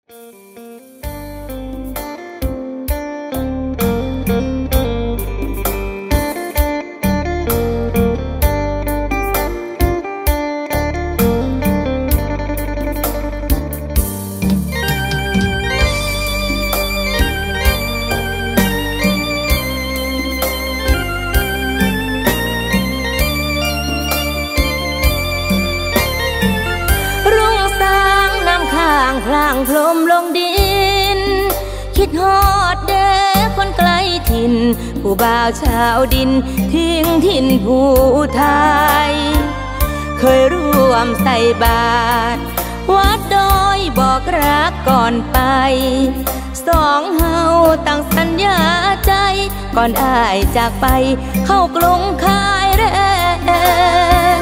พลางพลมลงดินคิดฮอดเด้คนไกลถิ่นผู้บ่าวชาวดินทิ้งถิ่นผู้ไทยเคยร่วมใส่บาตรวัดดอยบอกรักก่อนไปสองเฮาตั้งสัญญาใจก่อนอ้ายจากไปเข้ากรุงคายแรง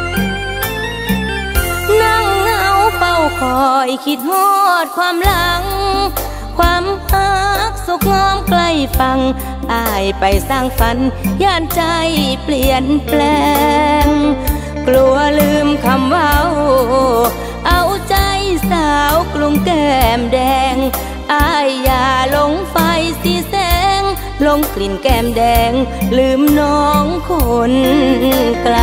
นั่งเงาเฝ้าคอยคิดฮอดความหลังความฮักสุขงอมใกล้ฟังอ้ายไปสร้างฝันย่านใจเปลี่ยนแปลงกลัวลืมคำเว้าเอาใจสาวกรุงแก้มแดงอ้ายอย่าหลงไฟสีแสงหลงกลิ่นแก้มแดงลืมน้องคนไกล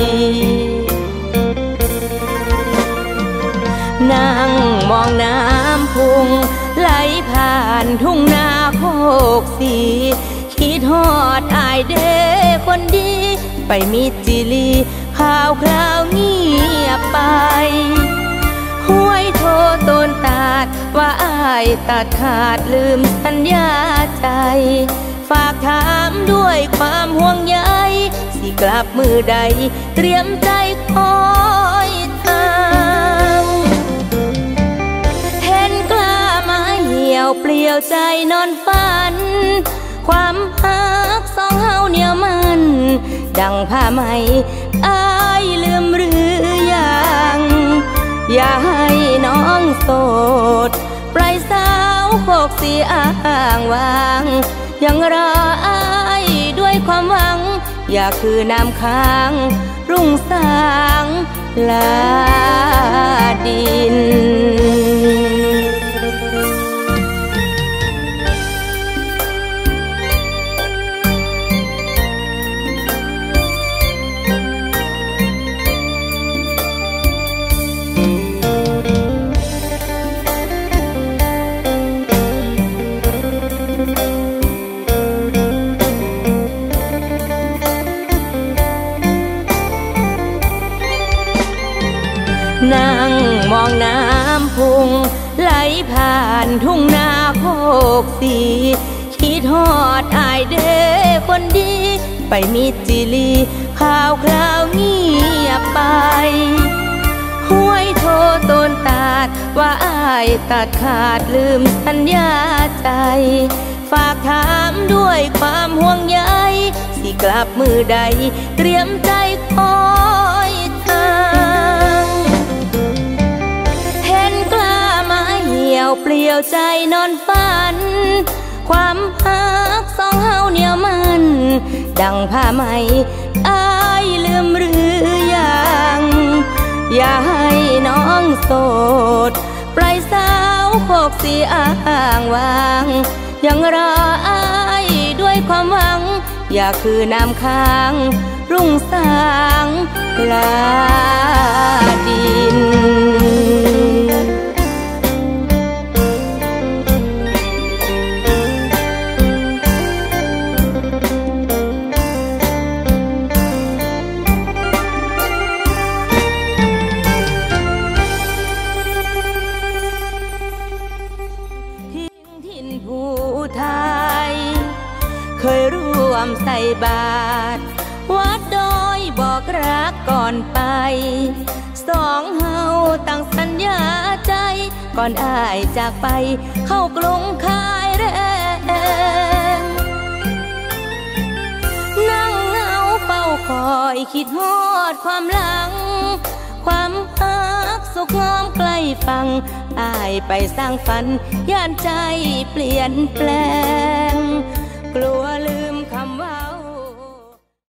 นั่งมองน้ำพุงไหลผ่านทุ่งนาโคกสีคิดฮอดอายเด้คนดีไปมิตรจิลีข่าวคราวเงียบไปห้วยโทต้นตาดว่าอายตัดขาดลืมสัญญาใจฝากถามด้วยความห่วงใยสิกลับมือใดเตรียมใจคอยทางเห็นกล้าไม้เหี่ยวเปลี่ยวใจนอนฝันความฮักสองเฮาเหนียวมันดังผ้าไหมอ้ายลืมหรือยังอย่าให้น้องโสดปล่อยสาวโคกสีอ้างวางยังรออ้ายด้วยความหวังอย่าคือน้ำค้างรุ่งสางลาดินนั่งมองน้ำพุงไหลผ่านทุ่งนาโคกสีคิดฮอดอายเด้คนดีไปมิตรจิลีข่าวคราวเงียบไปห้วยโทต้นตาดว่าอายตัดขาดลืมสัญญาใจฝากถามด้วยความห่วงใยสิกลับมือใดเตรียมใจคอยทางเห็นกล้าไม้เหี่ยวเปลี่ยวใจนอนฝันความฮักสองเฮาเหนียวมันดังผ้าไหมอ้ายลืมหรือยังอย่าให้น้องโสดปล่อยสาวโคกสีอ้างวางยังรออ้ายด้วยความหวังอย่าคือน้ำค้างรุ่งสางลาดินเคยร่วมใส่บาตรวัดดอยบอกรักก่อนไปสองเฮาตั้งสัญญาใจก่อนอ้ายจากไปเข้ากรุงคายแรงนั่งเงาเฝ้าคอยคิดฮอดความหลังความฮักสุขงอมใกล้ฟังอ้ายไปสร้างฝันย่านใจเปลี่ยนแปลงกลัวลืม